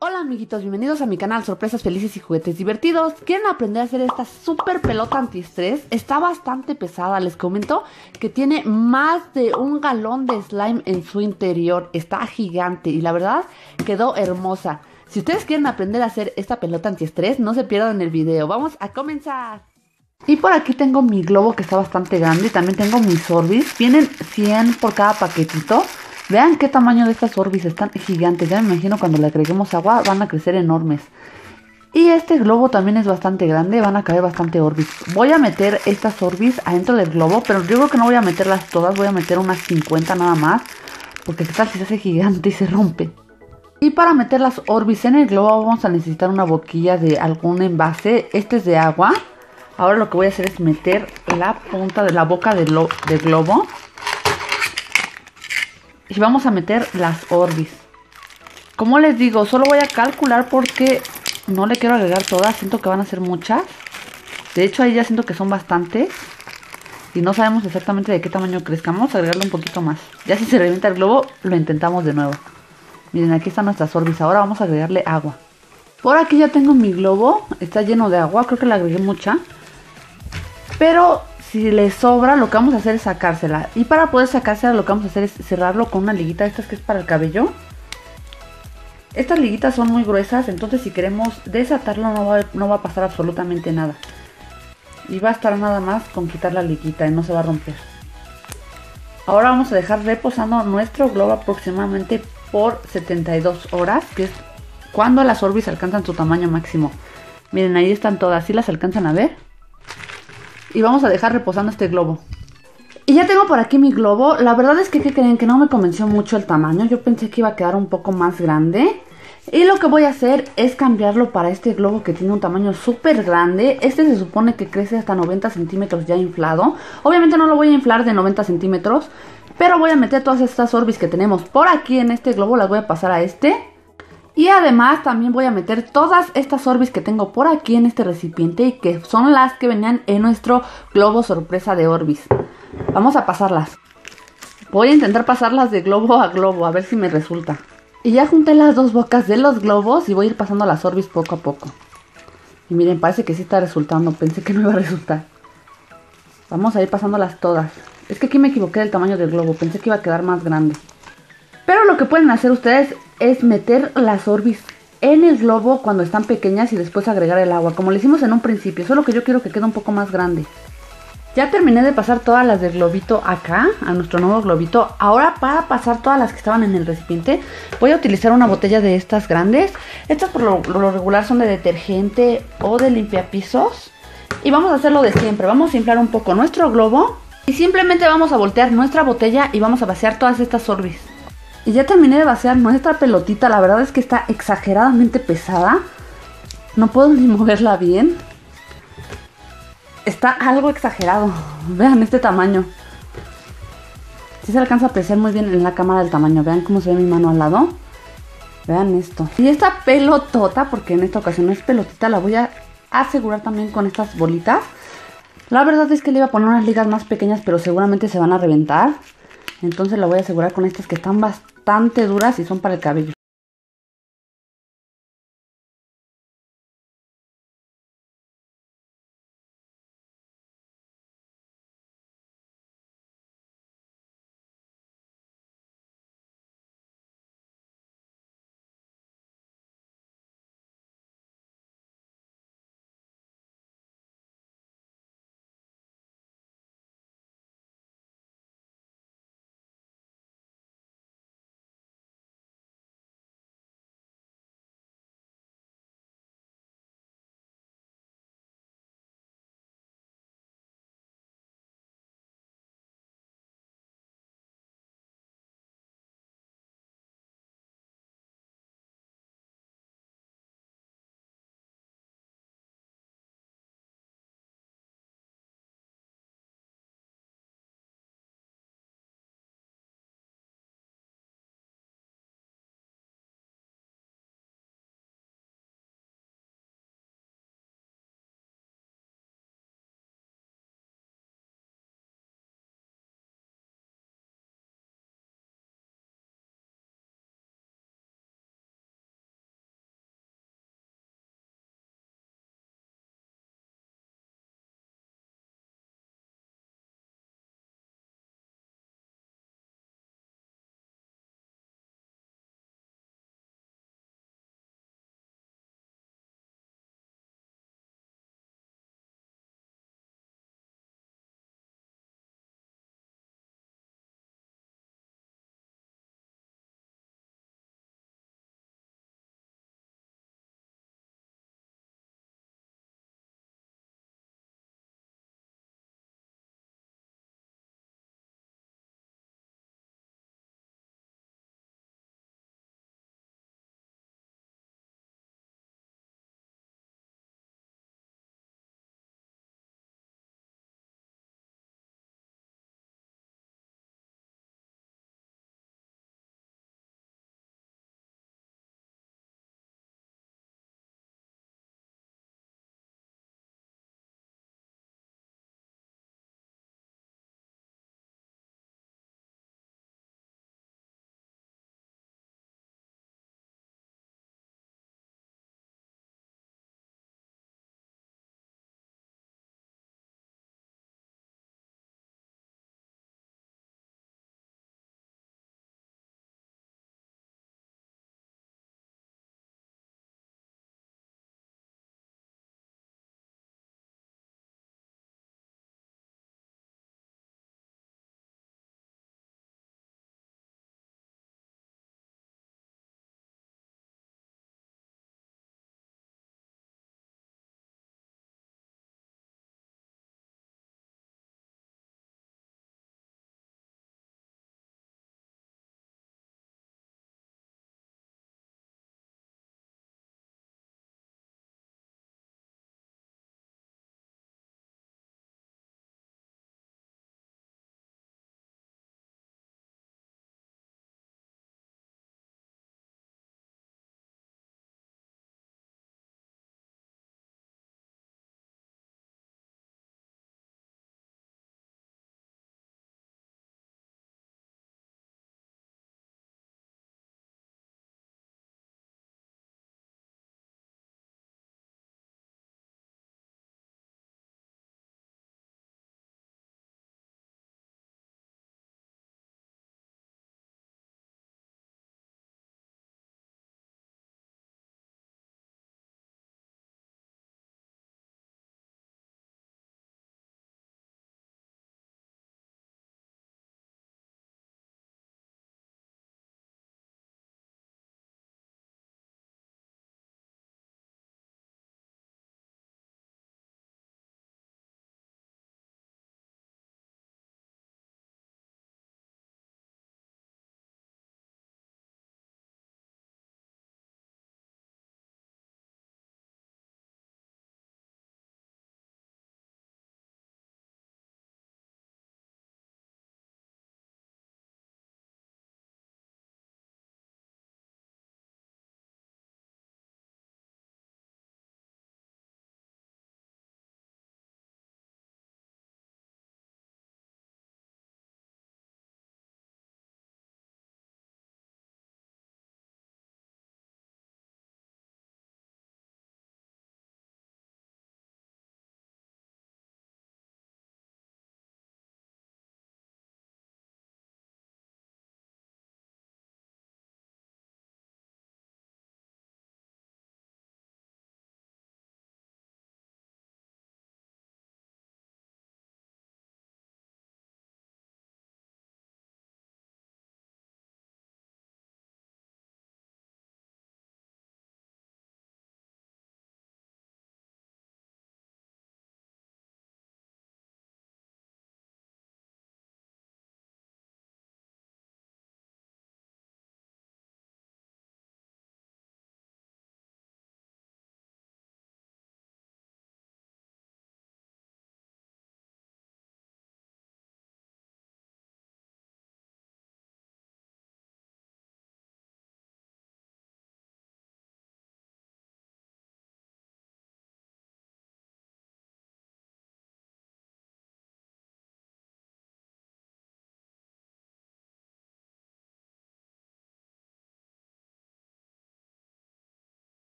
Hola amiguitos, bienvenidos a mi canal Sorpresas Felices y Juguetes Divertidos. ¿Quieren aprender a hacer esta super pelota antiestrés? Está bastante pesada, les comento que tiene más de 1 galón de slime en su interior. Está gigante y la verdad quedó hermosa. Si ustedes quieren aprender a hacer esta pelota antiestrés, no se pierdan el video. ¡Vamos a comenzar! Y por aquí tengo mi globo que está bastante grande. También tengo mis Orbis. Vienen 100 por cada paquetito. Vean qué tamaño de estas Orbis. Están gigantes. Ya me imagino cuando le agreguemos agua van a crecer enormes. Y este globo también es bastante grande. Van a caer bastante Orbis. Voy a meter estas Orbis adentro del globo. Pero yo creo que no voy a meterlas todas. Voy a meter unas 50 nada más. Porque qué tal si se hace gigante y se rompe. Y para meter las Orbis en el globo vamos a necesitar una boquilla de algún envase. Este es de agua. Ahora lo que voy a hacer es meter la punta de la boca del globo. Y vamos a meter las Orbis. Como les digo, solo voy a calcular porque no le quiero agregar todas. Siento que van a ser muchas. De hecho ahí ya siento que son bastantes. Y no sabemos exactamente de qué tamaño crezca. Vamos a agregarle un poquito más. Ya si se revienta el globo, lo intentamos de nuevo. Miren, aquí están nuestras Orbis. Ahora vamos a agregarle agua. Por aquí ya tengo mi globo. Está lleno de agua. Creo que le agregué mucha. Pero si le sobra, lo que vamos a hacer es sacársela. Y para poder sacársela, lo que vamos a hacer es cerrarlo con una liguita. Estas que es para el cabello. Estas liguitas son muy gruesas. Entonces si queremos desatarlo no va a pasar absolutamente nada. Y va a estar nada más con quitar la liguita y no se va a romper. Ahora vamos a dejar reposando nuestro globo aproximadamente por 72 horas. Que es cuando las Orbis alcanzan su tamaño máximo. Miren, ahí están todas. ¿Sí las alcanzan a ver? Y vamos a dejar reposando este globo. Y ya tengo por aquí mi globo. La verdad es que, ¿qué creen? Que no me convenció mucho el tamaño. Yo pensé que iba a quedar un poco más grande. Y lo que voy a hacer es cambiarlo para este globo que tiene un tamaño súper grande. Este se supone que crece hasta 90 centímetros ya inflado. Obviamente no lo voy a inflar de 90 centímetros. Pero voy a meter todas estas Orbis que tenemos por aquí en este globo. Las voy a pasar a este. Y además también voy a meter todas estas Orbis que tengo por aquí en este recipiente y que son las que venían en nuestro globo sorpresa de Orbis. Vamos a pasarlas. Voy a intentar pasarlas de globo a globo a ver si me resulta. Y ya junté las dos bocas de los globos y voy a ir pasando las Orbis poco a poco. Y miren, parece que sí está resultando. Pensé que no iba a resultar. Vamos a ir pasándolas todas. Es que aquí me equivoqué del tamaño del globo. Pensé que iba a quedar más grande. Pero lo que pueden hacer ustedes es meter las Orbis en el globo cuando están pequeñas y después agregar el agua, como le hicimos en un principio, solo que yo quiero que quede un poco más grande. Ya terminé de pasar todas las del globito acá, a nuestro nuevo globito. Ahora para pasar todas las que estaban en el recipiente, voy a utilizar una botella de estas grandes. Estas por lo regular son de detergente o de limpiapisos. Y vamos a hacerlo de siempre, vamos a inflar un poco nuestro globo. Y simplemente vamos a voltear nuestra botella y vamos a vaciar todas estas Orbis. Y ya terminé de vaciar nuestra pelotita. La verdad es que está exageradamente pesada. No puedo ni moverla bien. Está algo exagerado. Vean este tamaño. Sí se alcanza a apreciar muy bien en la cámara el tamaño. Vean cómo se ve mi mano al lado. Vean esto. Y esta pelotota, porque en esta ocasión no es pelotita, la voy a asegurar también con estas bolitas. La verdad es que le iba a poner unas ligas más pequeñas, pero seguramente se van a reventar. Entonces la voy a asegurar con estas que están bastante duras y son para el cabello.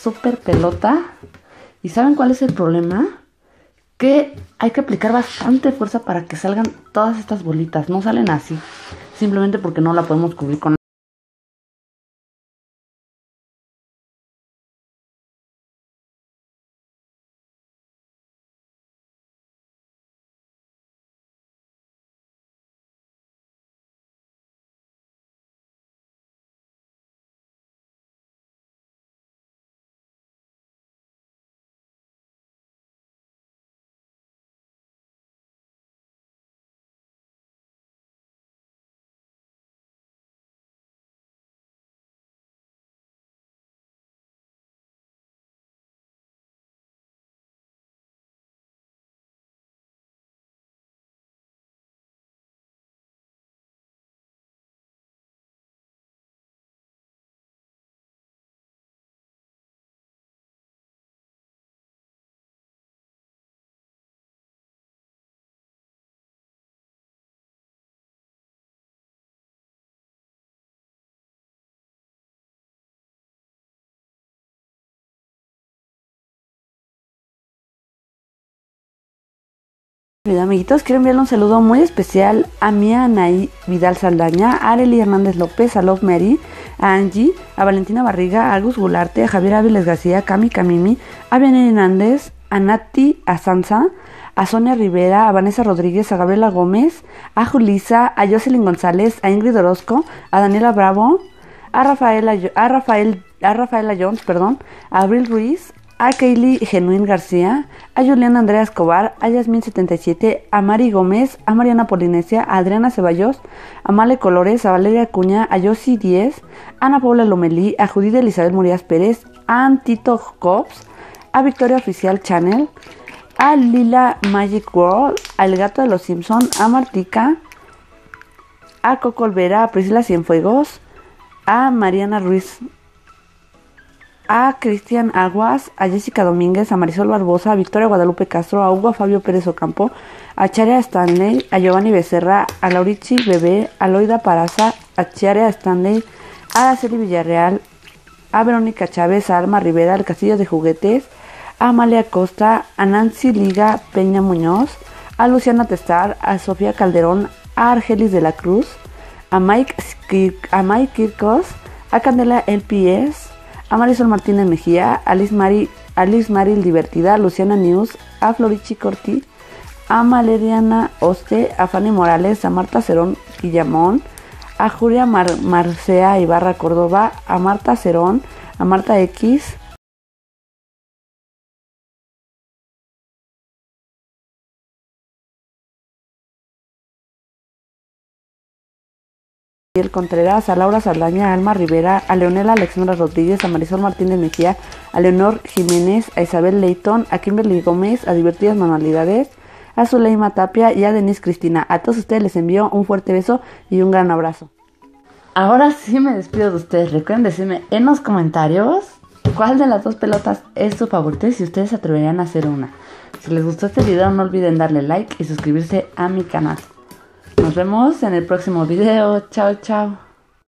super pelota. ¿Y saben cuál es el problema? Que hay que aplicar bastante fuerza para que salgan todas estas bolitas. No salen así, simplemente porque no la podemos cubrir con... Amiguitos, quiero enviarle un saludo muy especial a Mía Anaí Vidal Saldaña, a Arely Hernández López, a Love Mary, a Angie, a Valentina Barriga, a Agus Gularte, a Javier Áviles García, a Cami Camimi, a Vianney Hernández, a Nati, a Sansa, a Sonia Rivera, a Vanessa Rodríguez, a Gabriela Gómez, a Julisa, a Jocelyn González, a Ingrid Orozco, a Daniela Bravo, a Rafaela Jones, a Abril Ruiz, a Kaylee Genuín García, a Juliana Andrea Escobar, a Yasmin77, a Mari Gómez, a Mariana Polinesia, a Adriana Ceballos, a Male Colores, a Valeria Acuña, a Yossi 10, a Ana Paula Lomelí, a Judith Elizabeth Murías Pérez, a Antito Cops, a Victoria Oficial Channel, a Lila Magic World, a El Gato de los Simpson, a Martica, a Coco Olvera, a Priscila Cienfuegos, a Mariana Ruiz, a Cristian Aguas, a Jessica Domínguez, a Marisol Barbosa, a Victoria Guadalupe Castro, a Hugo Fabio Pérez Ocampo, a Charia Stanley, a Giovanni Becerra, a Laurichi Bebé, a Loida Paraza, a Charia Stanley, a Araceli Villarreal, a Verónica Chávez, a Alma Rivera, al Castillo de Juguetes, a Amalia Costa, a Nancy Liga Peña Muñoz, a Luciana Testar, a Sofía Calderón, a Argelis de la Cruz, a Mike Kirkos, a Candela LPS, a Marisol Martínez Mejía, a Liz Maril Divertida, a Luciana News, a Florichi Corti, a Maleriana Oste, a Fanny Morales, a Marta Cerón Guillamón, a Julia Marcea Ibarra Córdoba, a Marta Cerón, a Marta X, Miguel Contreras, a Laura Saldaña, a Alma Rivera, a Leonela Alexandra Rodríguez, a Marisol Martínez Mejía, a Leonor Jiménez, a Isabel Leighton, a Kimberly Gómez, a Divertidas Manualidades, a Zuleima Tapia y a Denise Cristina. A todos ustedes les envío un fuerte beso y un gran abrazo. Ahora sí me despido de ustedes. Recuerden decirme en los comentarios cuál de las dos pelotas es su favorita y si ustedes se atreverían a hacer una. Si les gustó este video no olviden darle like y suscribirse a mi canal. Nos vemos en el próximo video. Chao, chao.